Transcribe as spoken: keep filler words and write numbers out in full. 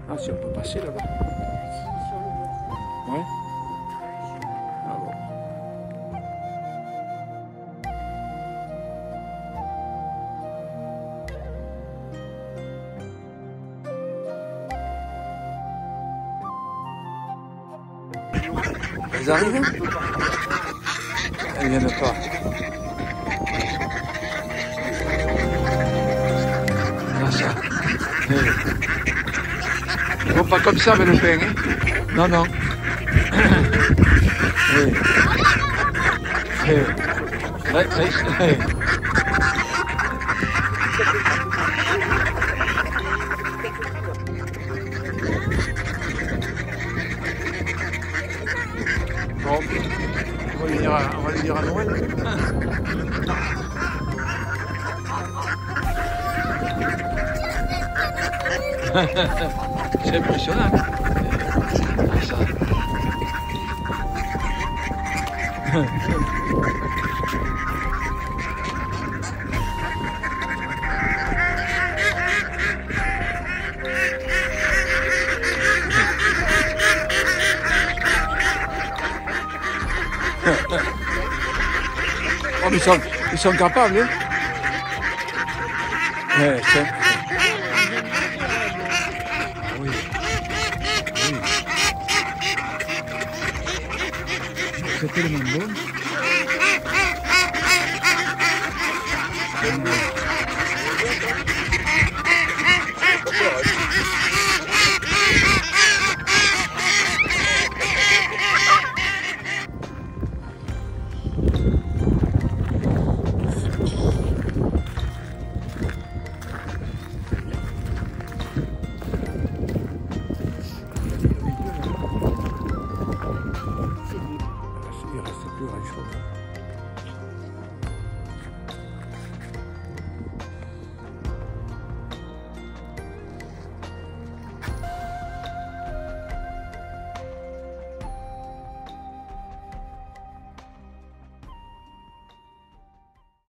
Ah, si on peut passer là-bas. Ouais. Ah bon. Ils arrivent? Ils viennent pas. Ah, ça. Hey. Bon, pas comme ça avec le pain, hein? Non, non. Hey. Hey. Là, là, hey. Bon, on va lui dire à, on va lui dire à Noël. C'est impressionnant. Ah, ça. Oh, mais ils sont, ils sont capables, hein? Ouais, c'est... Oui. Oui. C'est tellement bon. Il reste plus grand chose.